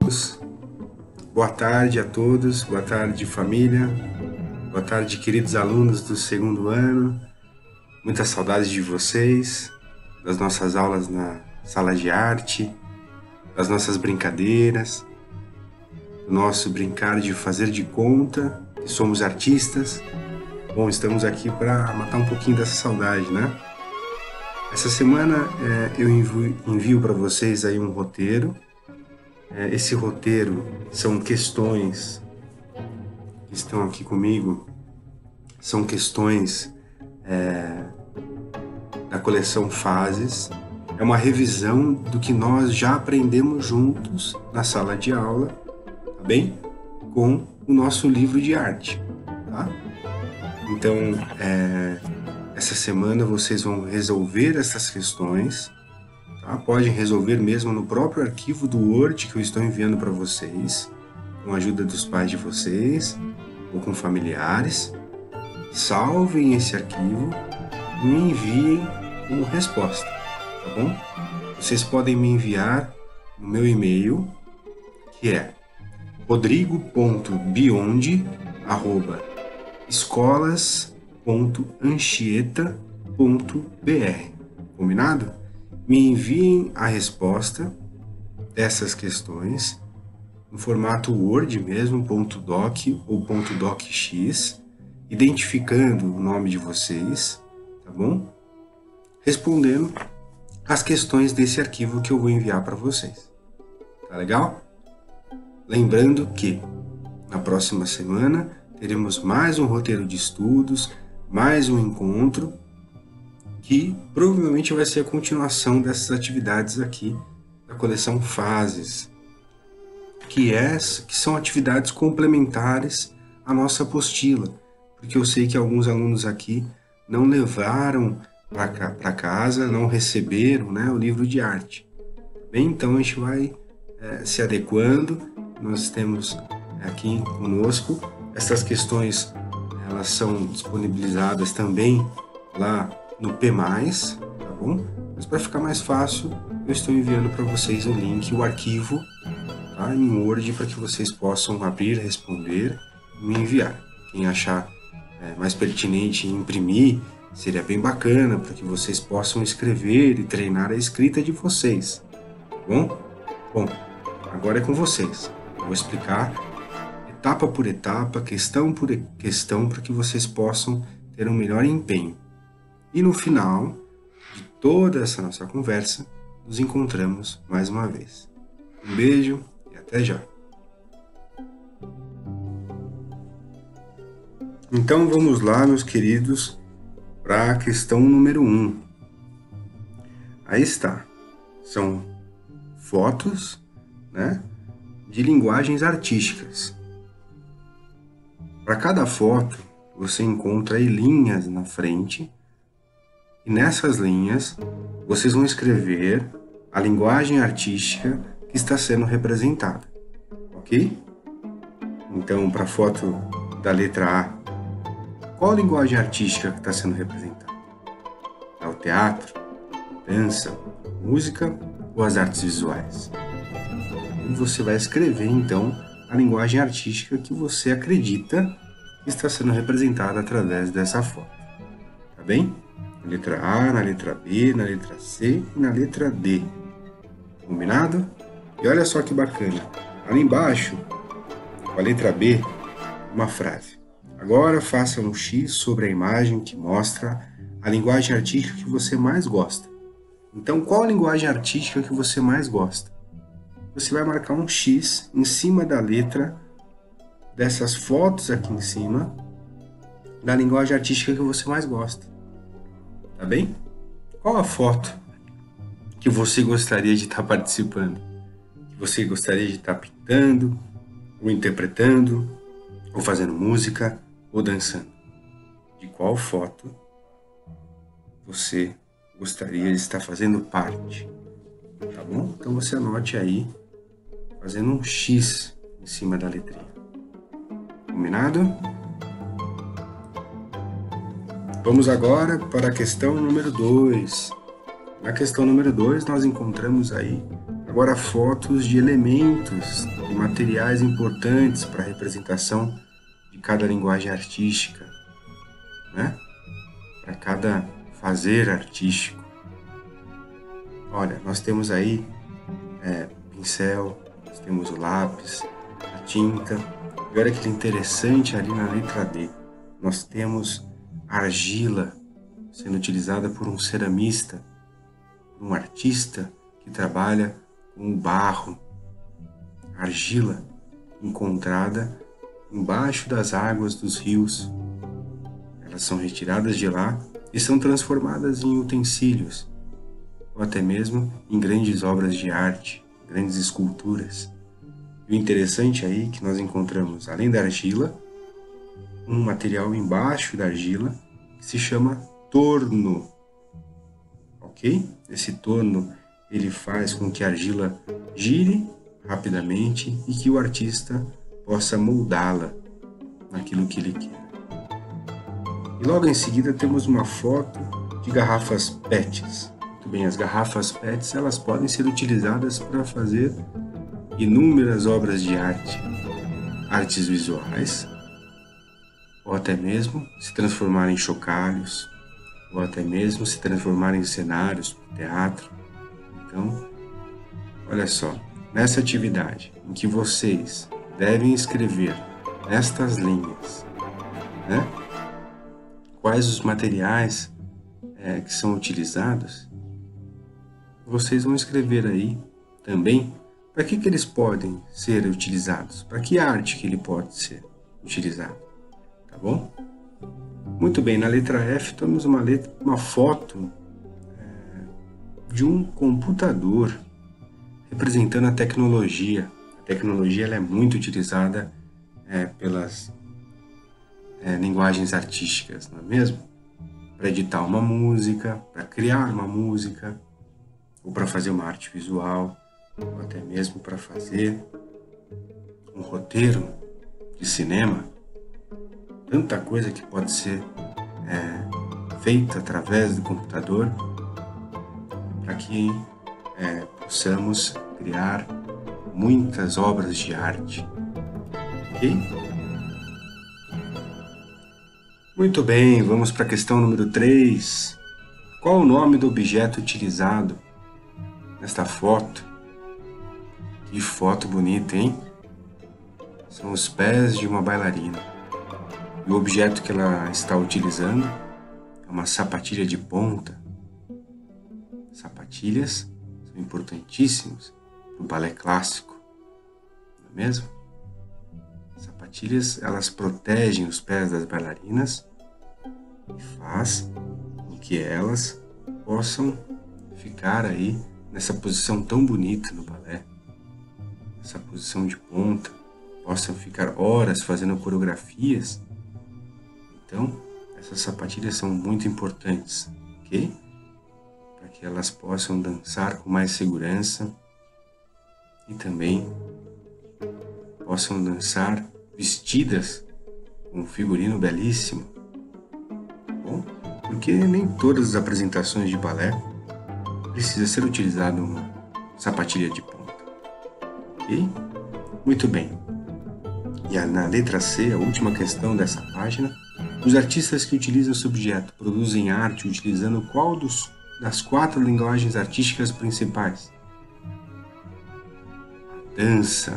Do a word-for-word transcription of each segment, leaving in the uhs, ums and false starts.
Boa tarde a todos, boa tarde família, boa tarde queridos alunos do segundo ano, muitas saudades de vocês, das nossas aulas na sala de arte, das nossas brincadeiras, do nosso brincar de fazer de conta que somos artistas. Bom, estamos aqui para matar um pouquinho dessa saudade, né? Essa semana é, eu envio, envio para vocês aí um roteiro. É, esse roteiro são questões que estão aqui comigo, são questões é, da coleção Fases. É uma revisão do que nós já aprendemos juntos na sala de aula, tá bem? Com o nosso livro de arte, tá? Então, é, essa semana vocês vão resolver essas questões, tá? Podem resolver mesmo no próprio arquivo do Word que eu estou enviando para vocês, com a ajuda dos pais de vocês ou com familiares. Salvem esse arquivo e me enviem como resposta, tá bom? Vocês podem me enviar no meu e-mail, que é rodrigo ponto biondi arroba escolas ponto anchieta ponto br. Combinado? Me enviem a resposta dessas questões no formato Word mesmo, .doc ou .docx, identificando o nome de vocês, tá bom? Respondendo as questões desse arquivo que eu vou enviar para vocês. Tá legal? Lembrando que na próxima semana teremos mais um roteiro de estudos, mais um encontro, que provavelmente vai ser a continuação dessas atividades aqui da coleção Fases, que, é, que são atividades complementares à nossa apostila, porque eu sei que alguns alunos aqui não levaram para casa, não receberam, né, o livro de arte. Bem, então a gente vai é, se adequando. Nós temos aqui conosco essas questões, elas são disponibilizadas também lá no P mais, tá bom? Mas para ficar mais fácil, eu estou enviando para vocês o link, o arquivo, tá, em Word, para que vocês possam abrir, responder e me enviar. Quem achar é, mais pertinente imprimir, seria bem bacana, para que vocês possam escrever e treinar a escrita de vocês, tá bom? Bom, agora é com vocês. Eu vou explicar etapa por etapa, questão por questão, para que vocês possam ter um melhor empenho. E no final de toda essa nossa conversa, nos encontramos mais uma vez. Um beijo e até já. Então vamos lá, meus queridos, para a questão número um. Aí está. São fotos, né, de linguagens artísticas. Para cada foto, você encontra aí linhas na frente, e nessas linhas, vocês vão escrever a linguagem artística que está sendo representada, ok? Então, para a foto da letra A, qual a linguagem artística que está sendo representada? É o teatro, dança, música ou as artes visuais? E você vai escrever, então, a linguagem artística que você acredita que está sendo representada através dessa foto. Tá bem? Na letra A, na letra B, na letra C e na letra D. Combinado? E olha só que bacana. Ali embaixo, com a letra B, uma frase. Agora faça um X sobre a imagem que mostra a linguagem artística que você mais gosta. Então, qual a linguagem artística que você mais gosta? Você vai marcar um X em cima da letra dessas fotos aqui em cima da linguagem artística que você mais gosta. Tá bem? Qual a foto que você gostaria de estar participando? Que você gostaria de estar pintando, ou interpretando, ou fazendo música, ou dançando? De qual foto você gostaria de estar fazendo parte? Tá bom? Então você anote aí, fazendo um X em cima da letrinha. Combinado? Vamos agora para a questão número dois. Na questão número dois, nós encontramos aí a Agora, fotos de elementos e materiais importantes para a representação de cada linguagem artística, né? Para cada fazer artístico. Olha, nós temos aí é, pincel, nós temos o lápis, a tinta. E olha que interessante ali na letra D. Nós temos argila sendo utilizada por um ceramista, por um artista que trabalha com o barro. Argila encontrada embaixo das águas dos rios. Elas são retiradas de lá e são transformadas em utensílios, ou até mesmo em grandes obras de arte, grandes esculturas. E o interessante aí é que nós encontramos, além da argila, um material embaixo da argila que se chama torno, ok? Esse torno ele faz com que a argila gire rapidamente e que o artista possa moldá-la naquilo que ele quer. E logo em seguida temos uma foto de garrafas P E Ts. Muito bem, as garrafas P E Ts elas podem ser utilizadas para fazer inúmeras obras de arte, artes visuais, ou até mesmo se transformar em chocalhos, ou até mesmo se transformar em cenários, teatro. Então, olha só, nessa atividade em que vocês devem escrever nestas linhas, né, quais os materiais é, que são utilizados, vocês vão escrever aí também para que, que eles podem ser utilizados, para que arte que ele pode ser utilizado, tá bom? Muito bem, na letra F temos uma, letra, uma foto é, de um computador representando a tecnologia. A tecnologia ela é muito utilizada é, pelas é, linguagens artísticas, não é mesmo? Para editar uma música, para criar uma música, ou para fazer uma arte visual, ou até mesmo para fazer um roteiro de cinema. Tanta coisa que pode ser é, feita através do computador para que é, possamos criar muitas obras de arte. Ok? Muito bem, vamos para a questão número três. Qual o nome do objeto utilizado nesta foto? Que foto bonita, hein? São os pés de uma bailarina. E o objeto que ela está utilizando é uma sapatilha de ponta. Sapatilhas são importantíssimos para o balé clássico, não é mesmo? Sapatilhas, elas protegem os pés das bailarinas e faz com que elas possam ficar aí nessa posição tão bonita no balé, nessa posição de ponta, possam ficar horas fazendo coreografias. Então, essas sapatilhas são muito importantes, ok? Para que elas possam dançar com mais segurança e também possam dançar vestidas com um figurino belíssimo. Bom, porque nem todas as apresentações de balé precisa ser utilizado uma sapatilha de ponta, ok? Muito bem. E na letra C, a última questão dessa página, os artistas que utilizam esse objeto produzem arte utilizando qual dos, das quatro linguagens artísticas principais? A dança.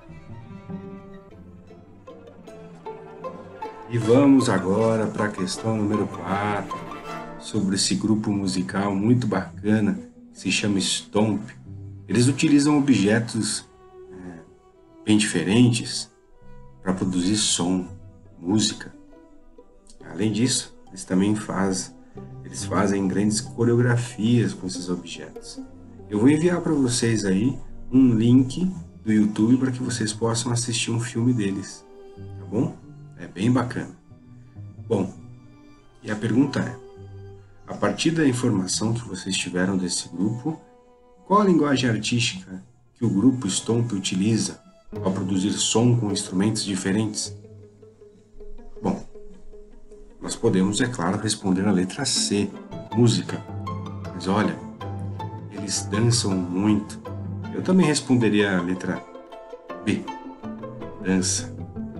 E vamos agora para a questão número quatro, sobre esse grupo musical muito bacana, que se chama Stomp. Eles utilizam objetos é, bem diferentes para produzir som, música. Além disso, eles também fazem, eles fazem grandes coreografias com esses objetos. Eu vou enviar para vocês aí um link do YouTube para que vocês possam assistir um filme deles, tá bom? É bem bacana. Bom, e a pergunta é, a partir da informação que vocês tiveram desse grupo, qual a linguagem artística que o grupo Stomp utiliza ao produzir som com instrumentos diferentes? Bom, nós podemos, é claro, responder na letra C, música. Mas olha, eles dançam muito, Eu também responderia a letra B, dança.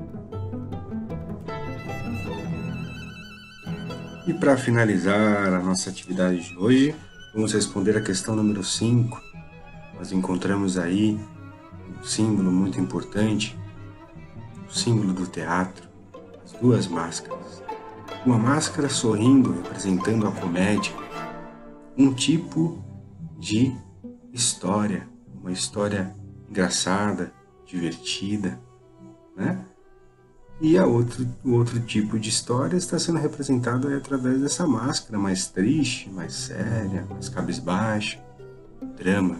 E para finalizar a nossa atividade de hoje, vamos responder a questão número cinco. Nós encontramos aí um símbolo muito importante, o símbolo do teatro, as duas máscaras. Uma máscara sorrindo, representando a comédia, um tipo de história, uma história engraçada, divertida, né? E a outro, o outro tipo de história está sendo representado aí através dessa máscara mais triste, mais séria, mais cabisbaixa, drama.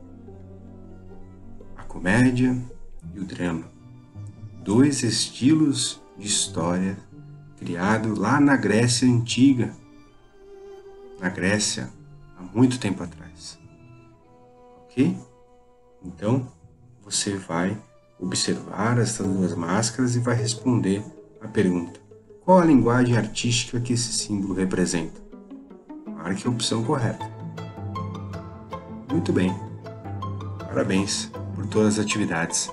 A comédia e o drama. Dois estilos de história criados lá na Grécia Antiga. Na Grécia, há muito tempo atrás. Ok? Então, você vai observar essas duas máscaras e vai responder a pergunta: qual a linguagem artística que esse símbolo representa? Marque a opção correta. Muito bem. Parabéns por todas as atividades.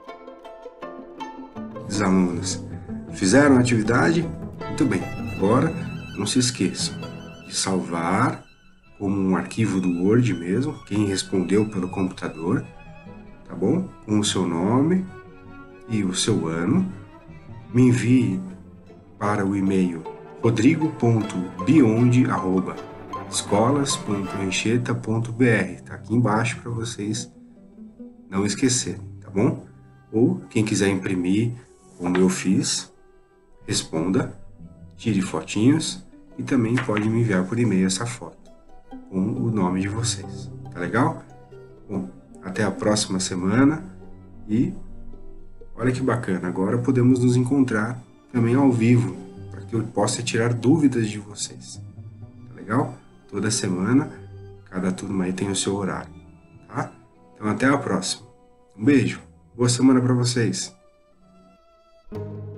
Os alunos fizeram a atividade? Muito bem. Agora, não se esqueçam de salvar como um arquivo do Word mesmo, quem respondeu pelo computador, tá bom? Com o seu nome e o seu ano. Me envie para o e-mail rodrigo ponto bionde arroba escolas ponto anchieta ponto br. Tá aqui embaixo para vocês não esquecerem, tá bom? Ou quem quiser imprimir, como eu fiz, responda, tire fotinhos e também pode me enviar por e-mail essa foto com o nome de vocês. Tá legal? Bom, até a próxima semana e olha que bacana, agora podemos nos encontrar também ao vivo para que eu possa tirar dúvidas de vocês. Tá legal? Toda semana, cada turma aí tem o seu horário, tá? Então até a próxima. Um beijo, boa semana para vocês.